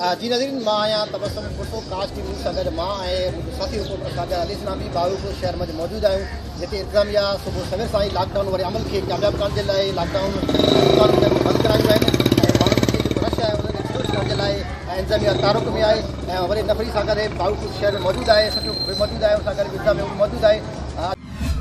जी नज़ीर मां आहियां तबस्सुम भुट्टो काश टीवी सां गॾु मां ऐं मुंहिंजो साथी रिपोर्टर सागर अली इस्लामी बहावलपुर शहर में मौजूदु आहियूं जिते इंतज़ामिया सुबुह सवेर सां ई लॉकडाउन वारे अमल खे कामयाबु करण जे लाइ लॉकडाउन बंदि करायूं आहिनि ऐं माण्हुनि खे जेको रश आहे उनखे शुरू करण जे लाइ इंतज़ामिया तारुक में आहे ऐं वरी नफ़री सां गॾु बहावलपुर शहर में मौजूदु आहे सुठो मौजूदु आहे उन सां गॾु इंतज़ामिया मौजूदु आहे।